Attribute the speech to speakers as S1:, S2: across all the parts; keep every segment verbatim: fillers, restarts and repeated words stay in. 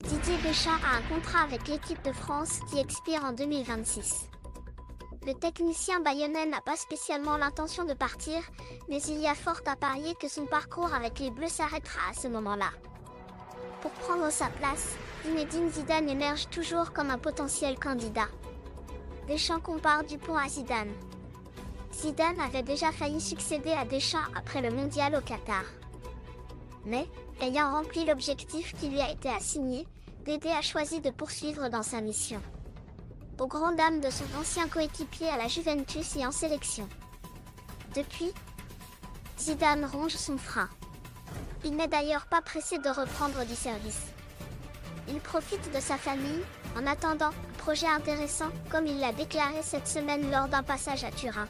S1: Didier Deschamps a un contrat avec l'équipe de France qui expire en deux mille vingt-six. Le technicien bayonnais n'a pas spécialement l'intention de partir, mais il y a fort à parier que son parcours avec les Bleus s'arrêtera à ce moment-là. Pour prendre sa place, Zinedine Zidane émerge toujours comme un potentiel candidat. Deschamps compare Dupont à Zidane. Zidane avait déjà failli succéder à Deschamps après le mondial au Qatar. Mais, ayant rempli l'objectif qui lui a été assigné, Dédé a choisi de poursuivre dans sa mission. Aux grandes dames de son ancien coéquipier à la Juventus et en sélection. Depuis, Zidane ronge son frein. Il n'est d'ailleurs pas pressé de reprendre du service. Il profite de sa famille, en attendant un projet intéressant, comme il l'a déclaré cette semaine lors d'un passage à Turin.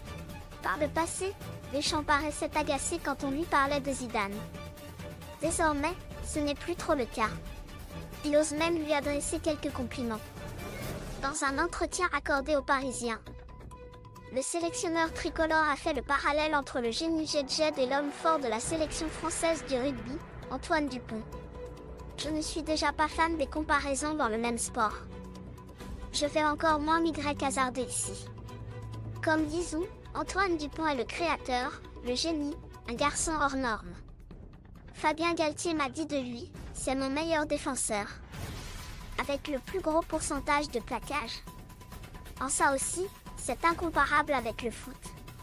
S1: Par le passé, Deschamps paraissait agacé quand on lui parlait de Zidane. Désormais, ce n'est plus trop le cas. Il ose même lui adresser quelques compliments. Dans un entretien accordé aux Parisiens, le sélectionneur tricolore a fait le parallèle entre le génie Jedjed et l'homme fort de la sélection française du rugby, Antoine Dupont. Je ne suis déjà pas fan des comparaisons dans le même sport. Je vais encore moins m'y hasarder ici. Comme dit Zizou, Antoine Dupont est le créateur, le génie, un garçon hors norme. Fabien Galtier m'a dit de lui, c'est mon meilleur défenseur. Avec le plus gros pourcentage de plaquage. En ça aussi, c'est incomparable avec le foot.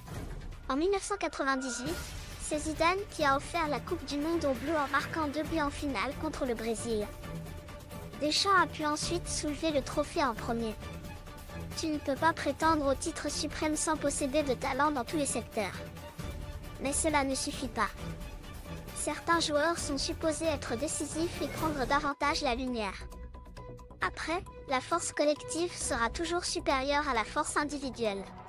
S1: En mille neuf cent quatre-vingt-dix-huit, c'est Zidane qui a offert la Coupe du Monde aux Bleus en marquant deux buts en finale contre le Brésil. Deschamps a pu ensuite soulever le trophée en premier. Tu ne peux pas prétendre au titre suprême sans posséder de talent dans tous les secteurs. Mais cela ne suffit pas. Certains joueurs sont supposés être décisifs et prendre davantage la lumière. Après, la force collective sera toujours supérieure à la force individuelle.